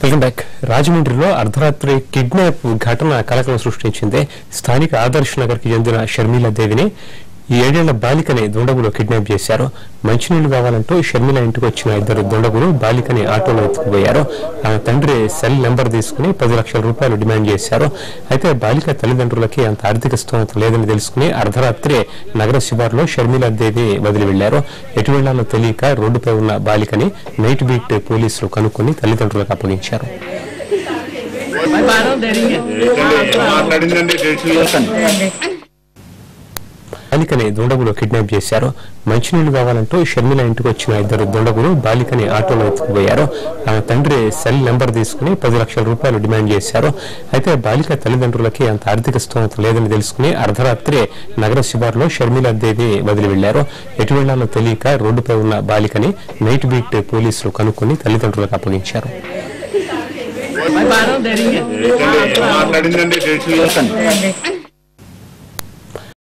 Welcome back. రాజమండ్రిలో అర్ధరాత్రి kidnap ఘటన కలకలం సృష్టించింది. స్థానిక ఆదర్శ్ నగర్ కి చెందిన షర్మిలా దేవిని 7 ఏళ్ల బాలికని దుండగులు కిడ్నాప్ చేశారు. మంచినీళ్లు కావాలంటూ షర్మిల ఇంటికి వచ్చిన 2 దుండగులు బాలికని ఆటోలో ఎత్తుకుపోయారు. ఆమె తండ్రి సెల్ నెంబర్ తీసుకుని 10 లక్షల రూపాయలు డిమాండ్ చేశారు. అయితే బాలిక తల్లిదండ్రులకి అంత ఆర్థిక స్తోమత లేదని తెలుసుకుని అర్ధరాత్రి నగర శివారులో షర్మిలా దేవి వదిలి వెళ్లారు. ఎటు వెళ్లాలో తెలియక రోడ్డుపై ఉన్న బాలికని నైట్ బీట్ పోలీసులు కనుక్కొని తల్లిదండ్రులకు అప్పగించారు. బాలికని దుండగులు కిడ్నాప్ చేశారు. మంచినీళ్లు కావాలంటూ షర్మిల ఇంటికి వచ్చిన 2 దుండగులు బాలికని ఆటోలో ఎత్తుకుపోయారు. ఆమె తండ్రి సెల్ నెంబర్ తీసుకుని 10 లక్షల రూపాయలు డిమాండ్ చేశారు. అయితే బాలిక తల్లిదండ్రులకి అంత ఆర్థిక స్తోమత లేదని తెలుసుకుని అర్ధరాత్రి నగర శివారులో షర్మిలా దేవి వదిలి వెళ్లారు. ఎటు వెళ్లాలో తెలియక రోడ్డుపై ఉన్న బాలికని నైట్ బీట్ పోలీసులు కనుక్కొని తల్లిదండ్రులకు అప్పగించారు. మాట్లాడిందండి